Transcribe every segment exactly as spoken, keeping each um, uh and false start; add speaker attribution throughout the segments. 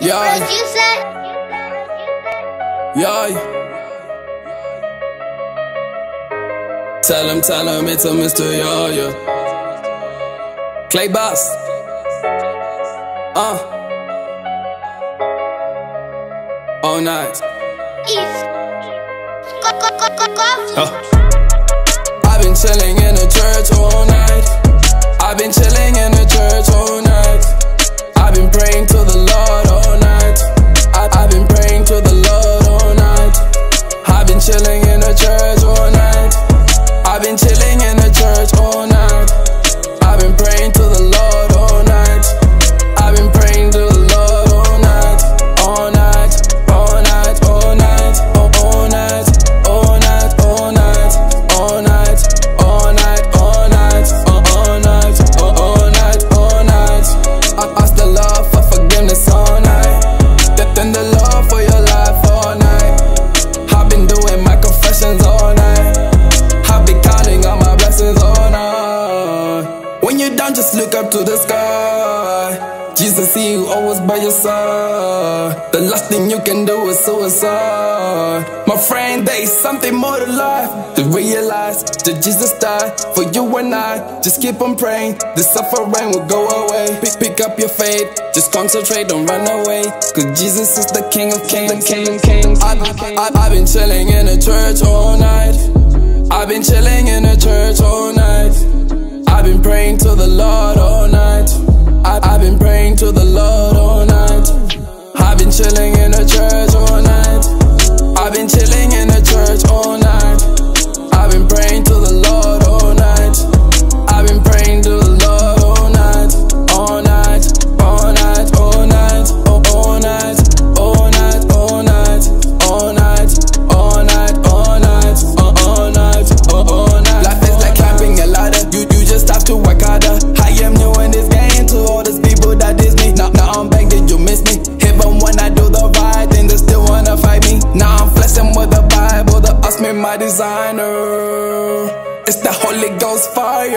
Speaker 1: Yeah. Yeah. Tell him, tell him it's a Mister Yaya. Clay Boss. Uh. All night. Uh. I've been chilling in the church all night. I've been chilling in the church all night. I've been praying to the Lord all night. I I've been praying to the Lord all night. I've been chilling in the church all night. I've been chilling in the church all night. I've been praying to the Lord all night. I've been praying to the Lord all night. All night, all night, all night, all, all night, all night, all night, all night, all night, all night, all, all night, all, all night, all night. I ask the Lord for forgiveness all night. Then the Lord for your life all night. I've been doing my confessions all night. I've been counting all my blessings all night. When you're down, just look up to the sky. Jesus, He who always by your side. The last thing you can do is suicide. My friend, there is something more to life. To realize that Jesus died for you and I. Just keep on praying, the suffering will go away. Pick, pick up your faith, just concentrate, don't run away. Cause Jesus is the King of Kings, the King of Kings. I, I, I've been chilling in the church all night. I've been chilling in the church all night. I've been praying to the Lord all night. I, I've been praying to the Lord all night. I've been chilling in the church all night. I've been chilling in the church all night. I've been praying to the Lord all night. I've been praying to the Lord all night. All night, all night, all night, all, all night, all night, all night, all night, all night, all night, all, all night, all, all night. Life is like climbing a ladder. You, you just have to work harder. I am new in this game to all these people that diss me. Now, now I'm back, did you miss me? Even when I do the right thing, they still wanna fight me. Now I'm flexing with the Bible, the us made my designer. It's the Holy Ghost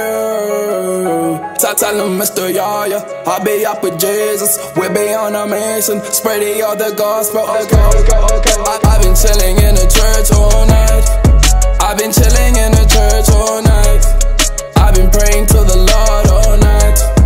Speaker 1: fire. So tell him, Mister Yaya, I'll be up with Jesus. We'll be on a mission, spreading all the gospel. Okay, okay, okay. I, I've been chilling in the church all night. I've been chilling in the church all night. I've been praying to the Lord all night.